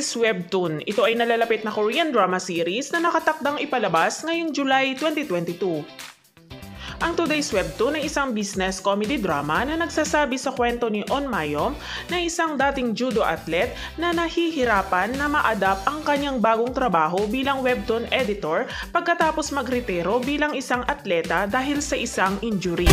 Today's Webtoon. Ito ay nalalapit na Korean drama series na nakatakdang ipalabas ngayong July 2022. Ang Today's Webtoon ay isang business comedy drama na nagsasabi sa kwento ni On Mayom na isang dating judo athlete na nahihirapan na ma-adapt ang kanyang bagong trabaho bilang webtoon editor pagkatapos magretiro bilang isang atleta dahil sa isang injury.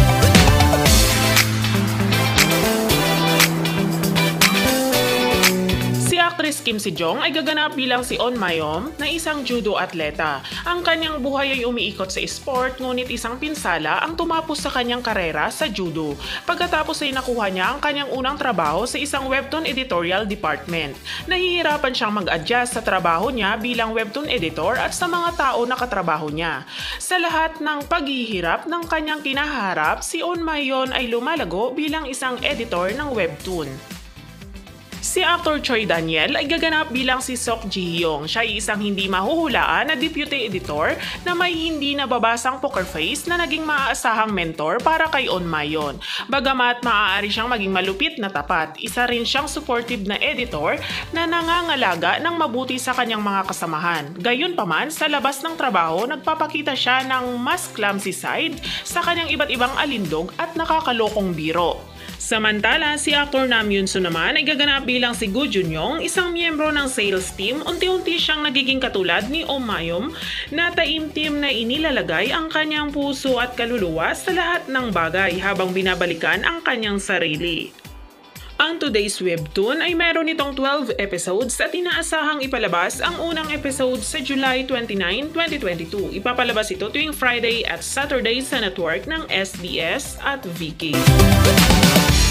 Actress Kim Si-jong ay gaganap bilang si On Mayom na isang judo atleta. Ang kanyang buhay ay umiikot sa sport, ngunit isang pinsala ang tumapos sa kanyang karera sa judo. Pagkatapos ay nakuha niya ang kanyang unang trabaho sa isang webtoon editorial department. Nahihirapan siyang mag-adjust sa trabaho niya bilang webtoon editor at sa mga tao na katrabaho niya. Sa lahat ng paghihirap ng kanyang kinaharap, si On Mayom ay lumalago bilang isang editor ng webtoon. Si actor Choi Daniel ay gaganap bilang si Sok Ji-hyung. Siya ay isang hindi mahuhulaan na deputy editor na may hindi nababasang poker face na naging maaasahang mentor para kay On Mayom. Bagamat maaari siyang maging malupit na tapat, isa rin siyang supportive na editor na nangangalaga ng mabuti sa kanyang mga kasamahan. Gayunpaman, sa labas ng trabaho, nagpapakita siya ng mas clumsy side sa kanyang iba't ibang alindog at nakakalokong biro. Samantala, si actor Nam Yoon-soo naman ay gaganap bilang si Gu Jun-young, isang miyembro ng sales team. Unti-unti siyang nagiging katulad ni On Mayom na taimtim na inilalagay ang kanyang puso at kaluluwa sa lahat ng bagay habang binabalikan ang kanyang sarili. Ang Today's Webtoon ay meron itong 12 episodes at inaasahang ipalabas ang unang episode sa July 29, 2022. Ipapalabas ito tuwing Friday at Saturday sa network ng SBS at Viki.